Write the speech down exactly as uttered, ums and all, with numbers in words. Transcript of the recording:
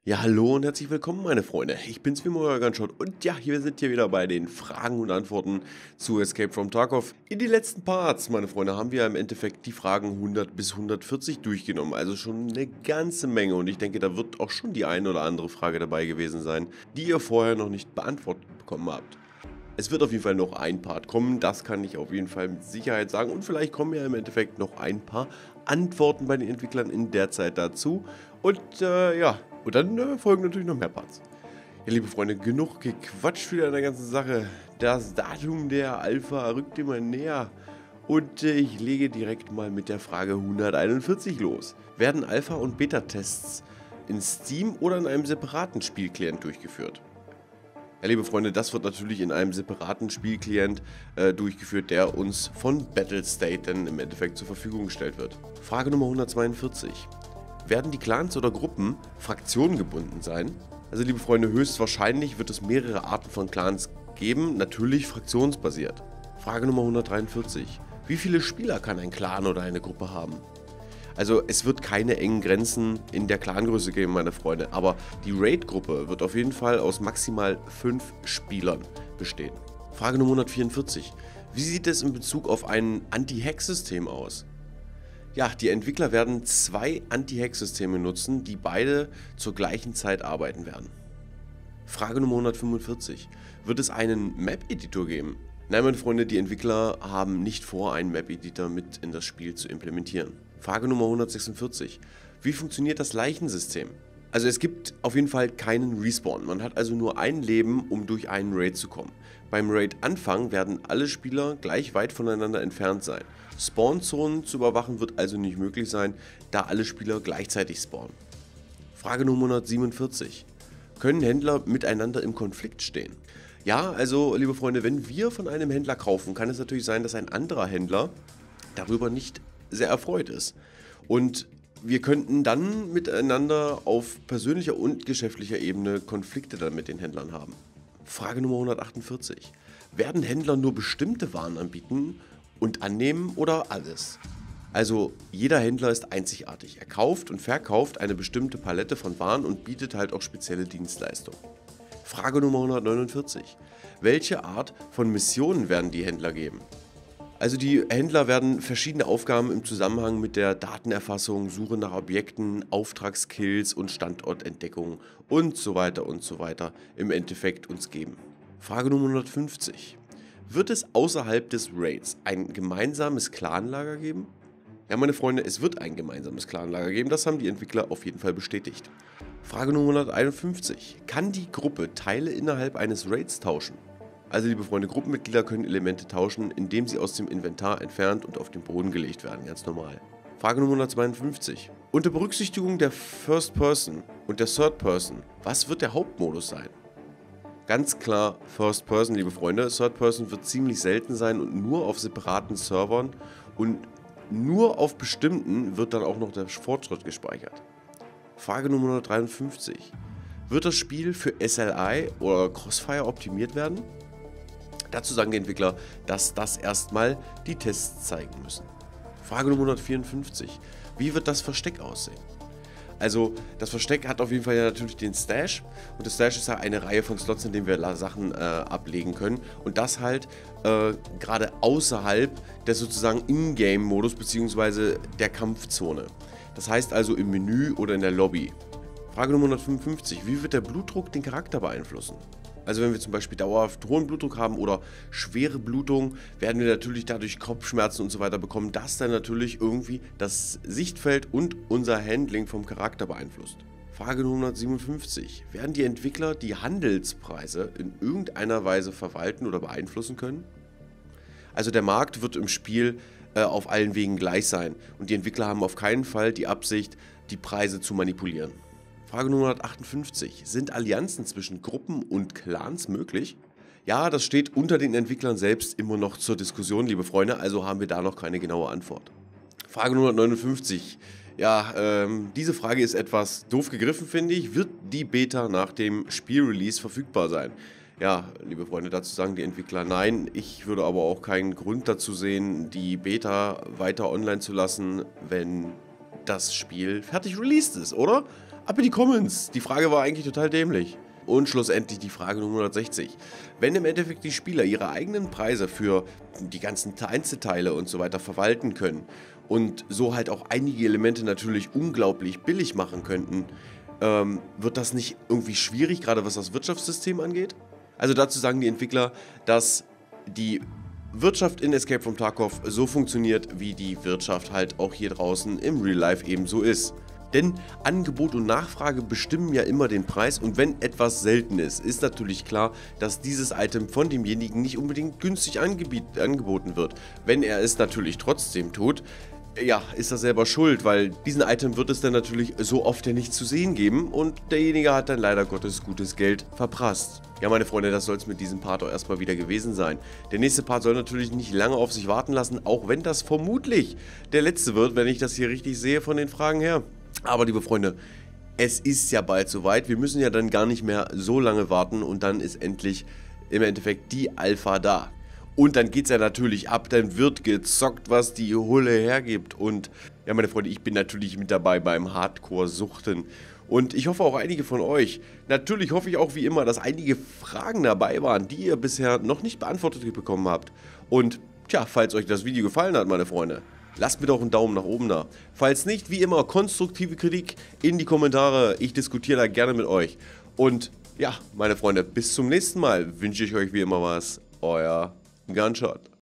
Ja, hallo und herzlich willkommen, meine Freunde. Ich bin's wie immer, euer Gunshot. Und ja, wir sind hier wieder bei den Fragen und Antworten zu Escape from Tarkov. In den letzten Parts, meine Freunde, haben wir im Endeffekt die Fragen hundert bis hundertvierzig durchgenommen. Also schon eine ganze Menge. Und ich denke, da wird auch schon die eine oder andere Frage dabei gewesen sein, die ihr vorher noch nicht beantwortet bekommen habt. Es wird auf jeden Fall noch ein Part kommen, das kann ich auf jeden Fall mit Sicherheit sagen. Und vielleicht kommen ja im Endeffekt noch ein paar Antworten bei den Entwicklern in der Zeit dazu. Und äh, ja, und dann äh, folgen natürlich noch mehr Parts. Ja, liebe Freunde, genug gequatscht wieder an der ganzen Sache. Das Datum der Alpha rückt immer näher. Und äh, ich lege direkt mal mit der Frage hunderteinundvierzig los. Werden Alpha- und Beta-Tests in Steam oder in einem separaten Spielclient durchgeführt? Ja, liebe Freunde, das wird natürlich in einem separaten Spielclient äh, durchgeführt, der uns von Battlestate dann im Endeffekt zur Verfügung gestellt wird. Frage Nummer hundertzweiundvierzig. Werden die Clans oder Gruppen fraktionengebunden sein? Also liebe Freunde, höchstwahrscheinlich wird es mehrere Arten von Clans geben, natürlich fraktionsbasiert. Frage Nummer hundertdreiundvierzig. Wie viele Spieler kann ein Clan oder eine Gruppe haben? Also es wird keine engen Grenzen in der Clangröße geben, meine Freunde, aber die Raid-Gruppe wird auf jeden Fall aus maximal fünf Spielern bestehen. Frage Nummer hundertvierundvierzig. Wie sieht es in Bezug auf ein Anti-Hack-System aus? Ja, die Entwickler werden zwei Anti-Hack-Systeme nutzen, die beide zur gleichen Zeit arbeiten werden. Frage Nummer hundertfünfundvierzig. Wird es einen Map-Editor geben? Nein, meine Freunde, die Entwickler haben nicht vor, einen Map-Editor mit in das Spiel zu implementieren. Frage Nummer hundertsechsundvierzig. Wie funktioniert das Leichensystem? Also es gibt auf jeden Fall keinen Respawn. Man hat also nur ein Leben, um durch einen Raid zu kommen. Beim Raid-Anfang werden alle Spieler gleich weit voneinander entfernt sein. Spawnzonen zu überwachen wird also nicht möglich sein, da alle Spieler gleichzeitig spawnen. Frage Nummer hundertsiebenundvierzig. Können Händler miteinander im Konflikt stehen? Ja, also liebe Freunde, wenn wir von einem Händler kaufen, kann es natürlich sein, dass ein anderer Händler darüber nicht sehr erfreut ist. Und wir könnten dann miteinander auf persönlicher und geschäftlicher Ebene Konflikte dann mit den Händlern haben. Frage Nummer hundertachtundvierzig. Werden Händler nur bestimmte Waren anbieten und annehmen oder alles? Also jeder Händler ist einzigartig. Er kauft und verkauft eine bestimmte Palette von Waren und bietet halt auch spezielle Dienstleistungen. Frage Nummer hundertneunundvierzig. Welche Art von Missionen werden die Händler geben? Also die Händler werden verschiedene Aufgaben im Zusammenhang mit der Datenerfassung, Suche nach Objekten, Auftragskills und Standortentdeckung und so weiter und so weiter im Endeffekt uns geben. Frage Nummer hundertfünfzig. Wird es außerhalb des Raids ein gemeinsames Clanlager geben? Ja, meine Freunde, es wird ein gemeinsames Clanlager geben, das haben die Entwickler auf jeden Fall bestätigt. Frage Nummer hunderteinundfünfzig. Kann die Gruppe Teile innerhalb eines Raids tauschen? Also liebe Freunde, Gruppenmitglieder können Elemente tauschen, indem sie aus dem Inventar entfernt und auf den Boden gelegt werden, ganz normal. Frage Nummer hundertzweiundfünfzig. Unter Berücksichtigung der First Person und der Third Person, was wird der Hauptmodus sein? Ganz klar First Person, liebe Freunde. Third Person wird ziemlich selten sein und nur auf separaten Servern und nur auf bestimmten wird dann auch noch der Fortschritt gespeichert. Frage Nummer hundertdreiundfünfzig. Wird das Spiel für S L I oder Crossfire optimiert werden? Dazu sagen die Entwickler, dass das erstmal die Tests zeigen müssen. Frage Nummer hundertvierundfünfzig. Wie wird das Versteck aussehen? Also das Versteck hat auf jeden Fall ja natürlich den Stash und das Stash ist ja eine Reihe von Slots, in denen wir Sachen äh, ablegen können und das halt äh, gerade außerhalb des sozusagen Ingame-Modus bzw. der Kampfzone. Das heißt also im Menü oder in der Lobby. Frage Nummer hundertfünfundfünfzig. Wie wird der Blutdruck den Charakter beeinflussen? Also wenn wir zum Beispiel dauerhaft hohen Blutdruck haben oder schwere Blutung, werden wir natürlich dadurch Kopfschmerzen und so weiter bekommen, das dann natürlich irgendwie das Sichtfeld und unser Handling vom Charakter beeinflusst. Frage hundertsiebenundfünfzig. Werden die Entwickler die Handelspreise in irgendeiner Weise verwalten oder beeinflussen können? Also der Markt wird im Spiel äh, auf allen Wegen gleich sein und die Entwickler haben auf keinen Fall die Absicht, die Preise zu manipulieren. Frage hundertachtundfünfzig. Sind Allianzen zwischen Gruppen und Clans möglich? Ja, das steht unter den Entwicklern selbst immer noch zur Diskussion, liebe Freunde, also haben wir da noch keine genaue Antwort. Frage hundertneunundfünfzig. Ja, ähm, diese Frage ist etwas doof gegriffen, finde ich. Wird die Beta nach dem Spielrelease verfügbar sein? Ja, liebe Freunde, dazu sagen die Entwickler nein. Ich würde aber auch keinen Grund dazu sehen, die Beta weiter online zu lassen, wenn das Spiel fertig released ist, oder? Ab in die Comments. Die Frage war eigentlich total dämlich. Und schlussendlich die Frage Nummer hundertsechzig. Wenn im Endeffekt die Spieler ihre eigenen Preise für die ganzen Einzelteile und so weiter verwalten können und so halt auch einige Elemente natürlich unglaublich billig machen könnten, ähm, wird das nicht irgendwie schwierig, gerade was das Wirtschaftssystem angeht? Also dazu sagen die Entwickler, dass die Wirtschaft in Escape from Tarkov so funktioniert, wie die Wirtschaft halt auch hier draußen im Real Life ebenso ist. Denn Angebot und Nachfrage bestimmen ja immer den Preis, und wenn etwas selten ist, ist natürlich klar, dass dieses Item von demjenigen nicht unbedingt günstig angeboten wird. Wenn er es natürlich trotzdem tut, ja, ist er selber schuld, weil diesen Item wird es dann natürlich so oft ja nicht zu sehen geben und derjenige hat dann leider Gottes gutes Geld verprasst. Ja, meine Freunde, das soll es mit diesem Part auch erstmal wieder gewesen sein. Der nächste Part soll natürlich nicht lange auf sich warten lassen, auch wenn das vermutlich der letzte wird, wenn ich das hier richtig sehe von den Fragen her. Aber liebe Freunde, es ist ja bald soweit, wir müssen ja dann gar nicht mehr so lange warten und dann ist endlich im Endeffekt die Alpha da. Und dann geht's ja natürlich ab, dann wird gezockt, was die Hulle hergibt. Und ja, meine Freunde, ich bin natürlich mit dabei beim Hardcore-Suchten. Und ich hoffe auch einige von euch. Natürlich hoffe ich auch wie immer, dass einige Fragen dabei waren, die ihr bisher noch nicht beantwortet bekommen habt. Und tja, falls euch das Video gefallen hat, meine Freunde, lasst mir doch einen Daumen nach oben da. Falls nicht, wie immer, konstruktive Kritik in die Kommentare. Ich diskutiere da gerne mit euch. Und ja, meine Freunde, bis zum nächsten Mal wünsche ich euch wie immer was. Euer Gunshot.